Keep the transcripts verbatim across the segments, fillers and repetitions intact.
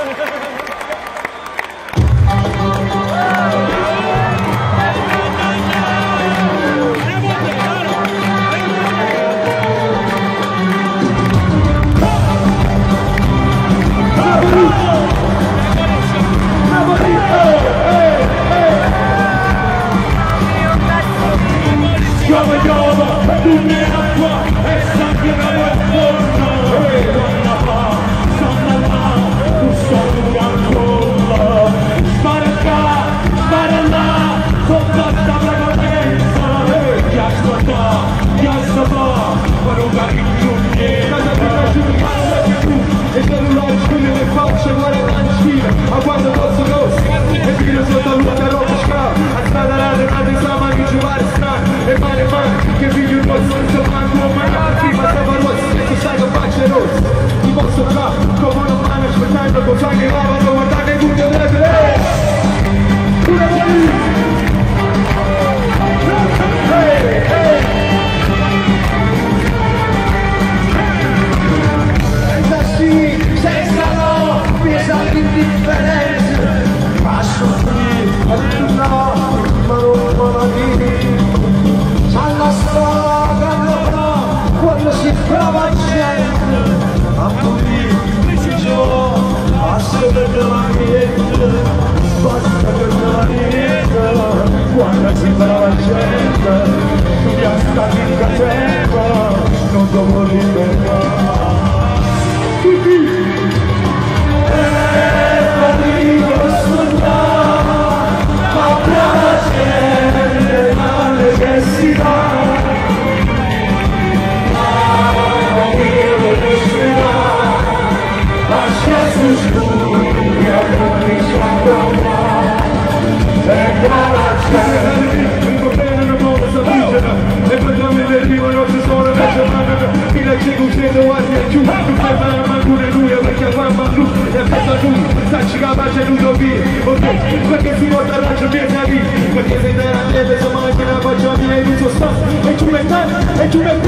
Perché si porta la gioia di perché sei della neve, se manca la faccia mia e tu sta e tu metti e tu metti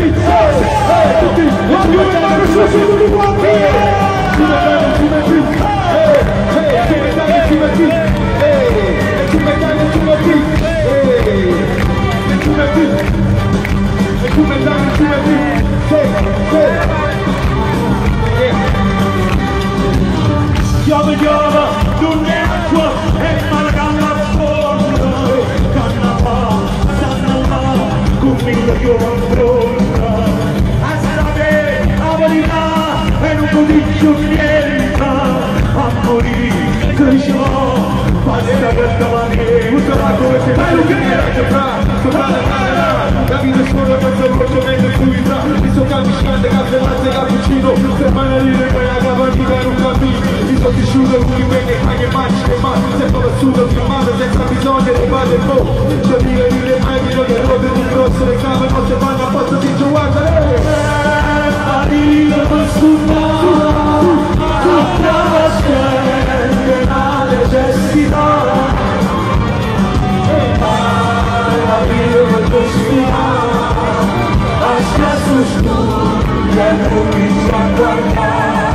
eh tutti e tu metti la sua tutti quanti tu metti tu metti eh eh tu metti tu metti eh e tu metti e tu metti eh e tu metti e tu metti e tu metti eh eh chiama chiama tu ne acqua e malgalla forno canna sanna con mille io affronta a strade a verità e non codicio niente a morire cresciò basta per domani tutto va come se bello che era già fra sopra la cara la vita è solo questo approcciamento in cui tra mi sto camminando caffè latte cappuccino per manarire quella cavartina in un cammino mi sto disciuto con i miei che mangi che mangi sempre vissuto filmato senza bisogno di fare il po' cioè dire dire mai che le robe di grosso le cave non si fanno a posto di guarda a dire per sfruttare tutta la scena la necessità a dire per sfruttare a stesso studio e comincia a guardare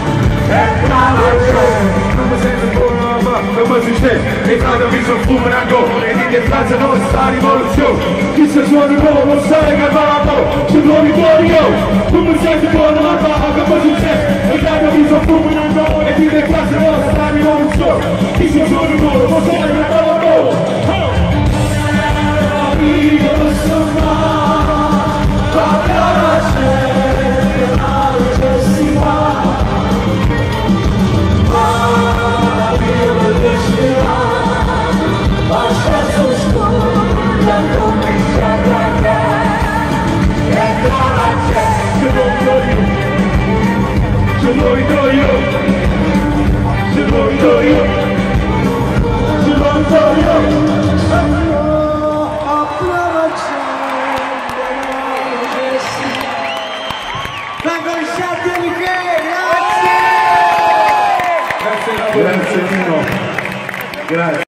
non mi sento ancora ma non mi esiste e frate mi sono fumato e di defranza non sta rivoluzione chi se suoni buono non sai che vado ci trovi fuori io non mi sento ancora ma che mi esiste e frate mi sono fumato e di defranza non sta rivoluzione chi se suoni buono non sai che vado amico non so mai parla la gente la necessità se lo do io, se lo do io, se lo do io. Franco Risciardi e Michele, grazie! Grazie Nino, grazie.